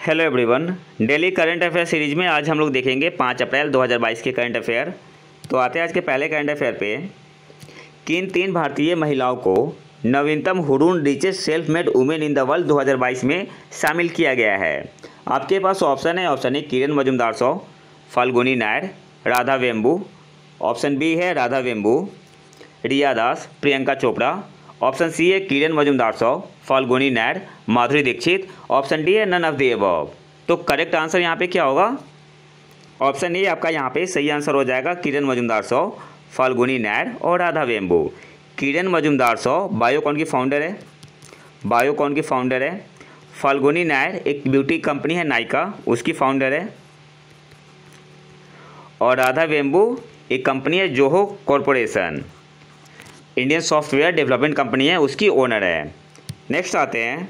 Hello everyone. Daily current affair series में आज हम लोग देखेंगे 5 अप्रैल 2022 के करंट अफेयर। तो आते हैं आज के पहले करंट अफेयर पे। किन 3 भारतीय महिलाओं को नवीनतम Hurun richest self made women in the world 2022 में शामिल किया गया है? आपके पास ऑप्शन है। Option A Kiran Mazumdar Shaw, Falguni Nayar, Radha Vembu. Option B है राधा वेम्बू, रिया दास, प्रियंका चोपड़ा। ऑप्शन सी है किरण मजुमदार शॉ, फाल्गुनी नायर, माधुरी दीक्षित। ऑप्शन डी है नन ऑफ द अबव। तो करेक्ट आंसर यहाँ पे क्या होगा? ऑप्शन ए आपका यहाँ पे सही आंसर हो जाएगा। किरण मजुमदार शॉ, फाल्गुनी नायर और राधा वेम्बू। किरण मजुमदार शॉ बायोकॉन की फाउंडर है, फाल्गुनी नायर एक ब्यूटी कंपनी है नायका, उसकी फाउंडर है। और राधा वेम्बू एक कंपनी है Zoho corporation, Indian software development company है, उसकी ओनर है। नेक्स्ट आते हैं।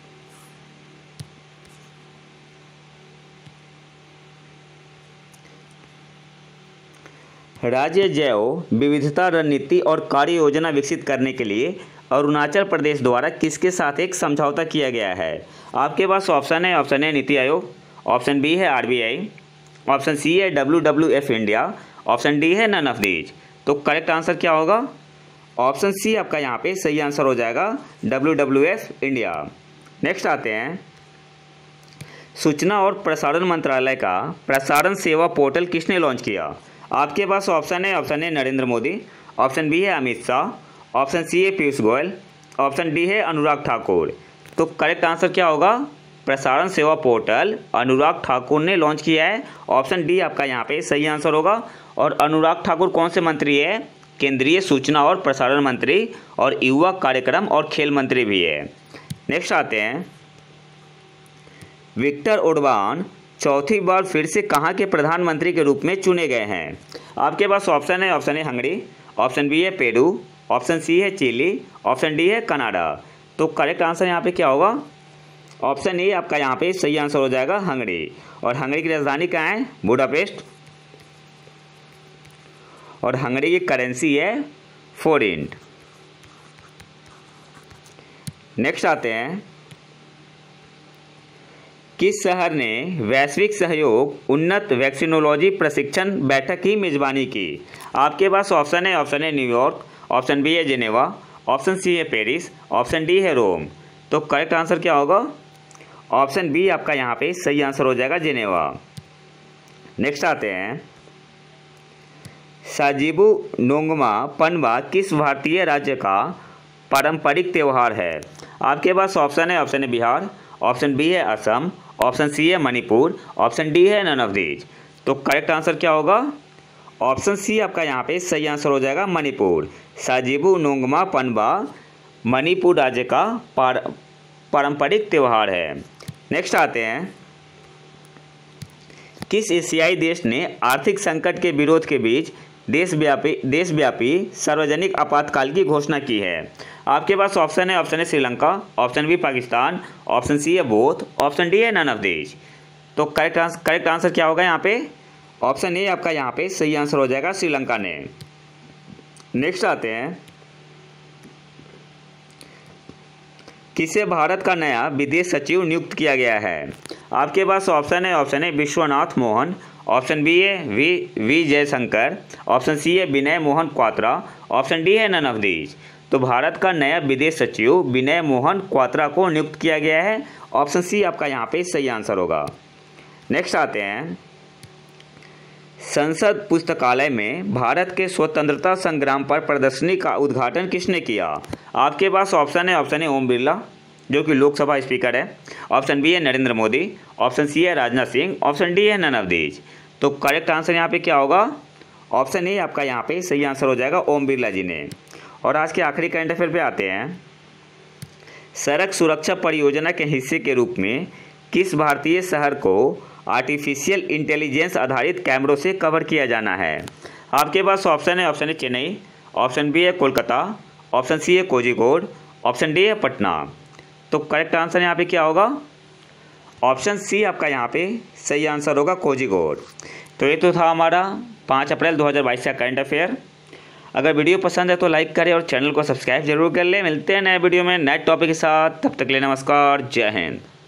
राज्य जैव विविधता रणनीति और कार्य योजना विकसित करने के लिए अरुणाचल प्रदेश द्वारा किसके साथ एक समझौता किया गया है? आपके पास ऑप्शन है। Option A NITI Aayog, option B है आरबीआई, ऑप्शन सी है WWF इंडिया, ऑप्शन डी है नन ऑफ दीज। तो करेक्ट आंसर क्या होगा? ऑप्शन सी आपका यहाँ पे सही आंसर हो जाएगा, WWF इंडिया। नेक्स्ट आते हैं। सूचना और प्रसारण मंत्रालय का प्रसारण सेवा पोर्टल किसने लॉन्च किया? आपके पास ऑप्शन है। Option A Narendra Modi, option B है अमित शाह, ऑप्शन सी है पीयूष गोयल, ऑप्शन डी है अनुराग ठाकुर। तो करेक्ट आंसर क्या होगा? प्रसारण सेवा पोर्टल अनुराग ठाकुर ने लॉन्च किया है। ऑप्शन डी आपका यहाँ पे सही आंसर होगा। और अनुराग ठाकुर कौन से मंत्री है? केंद्रीय सूचना और प्रसारण मंत्री और युवा कार्यक्रम और खेल मंत्री भी है। नेक्स्ट आते हैं। विक्टर ओर्बान चौथी बार फिर से कहाँ के प्रधानमंत्री के रूप में चुने गए हैं? आपके पास ऑप्शन है। Option A Hungary, option B है पेरू, ऑप्शन सी है चिली, ऑप्शन डी है कनाडा। तो करेक्ट आंसर यहाँ पे क्या होगा? ऑप्शन ए आपका यहाँ पे सही आंसर हो जाएगा, हंगरी। और हंगरी की राजधानी कहाँ है? बुडापेस्ट। और हंगरी की करेंसी है फोरिंट। नेक्स्ट आते हैं। किस शहर ने वैश्विक सहयोग उन्नत वैक्सीनोलॉजी प्रशिक्षण बैठक की मेजबानी की? आपके पास ऑप्शन है। Option A New York, option B है जिनेवा, ऑप्शन सी है पेरिस, ऑप्शन डी है रोम। तो करेक्ट आंसर क्या होगा? ऑप्शन बी आपका यहाँ पे सही आंसर हो जाएगा, जिनेवा। नेक्स्ट आते हैं। साजिबू नोंगमा पनबा किस भारतीय राज्य का पारंपरिक त्यौहार है? आपके पास ऑप्शन है। Option A Bihar, option B है असम, ऑप्शन सी है मणिपुर, ऑप्शन डी है नन ऑफ दीज। तो करेक्ट आंसर क्या होगा? ऑप्शन सी आपका यहाँ पे सही आंसर हो जाएगा, मणिपुर। साजिबू नोंगमा पनबा मणिपुर राज्य का पारंपरिक त्यौहार है। नेक्स्ट आते हैं। किस एशियाई देश ने आर्थिक संकट के विरोध के बीच देशव्यापी सार्वजनिक आपातकाल की घोषणा की है? आपके पास ऑप्शन है। Option A Sri Lanka, option B Pakistan, option C है बोथ, ऑप्शन डी है नन ऑफ दीज। तो करेक्ट आंसर क्या होगा यहाँ पे? ऑप्शन ए आपका यहाँ पे सही आंसर हो जाएगा, श्रीलंका ने। नेक्स्ट आते हैं। किसे भारत का नया विदेश सचिव नियुक्त किया गया है? आपके पास ऑप्शन है। Option A Vishwanath Mohan, option B है वी जयशंकर, ऑप्शन सी है विनय मोहन क्वात्रा, ऑप्शन डी है नन ऑफ दीज। तो भारत का नया विदेश सचिव विनय मोहन क्वात्रा को नियुक्त किया गया है। ऑप्शन सी आपका यहाँ पे सही आंसर होगा। नेक्स्ट आते हैं। संसद पुस्तकालय में भारत के स्वतंत्रता संग्राम पर प्रदर्शनी का उद्घाटन किसने किया? आपके पास ऑप्शन है। ऑप्शन ए ओम बिरला, जो कि लोकसभा स्पीकर है, ऑप्शन बी है नरेंद्र मोदी, ऑप्शन सी है राजनाथ सिंह, ऑप्शन डी है नन ऑफ दीज। तो करेक्ट आंसर यहाँ पे क्या होगा? ऑप्शन ए आपका यहाँ पे सही आंसर हो जाएगा, ओम बिरला जी ने। और आज के आखिरी करंट अफेयर पे आते हैं। सड़क सुरक्षा परियोजना के हिस्से के रूप में किस भारतीय शहर को आर्टिफिशियल इंटेलिजेंस आधारित कैमरों से कवर किया जाना है? आपके पास ऑप्शन है। Option A Chennai, option B है कोलकाता, ऑप्शन सी है कोझिकोड, ऑप्शन डी है पटना। तो करेक्ट आंसर यहाँ पे क्या होगा? ऑप्शन सी आपका यहाँ पे सही आंसर होगा, कोझिकोड। तो ये तो था हमारा 5 अप्रैल 2022 का करंट अफेयर। अगर वीडियो पसंद है तो लाइक करें और चैनल को सब्सक्राइब जरूर कर लें। मिलते हैं नए वीडियो में नए टॉपिक के साथ। तब तक के लिए नमस्कार, जय हिंद।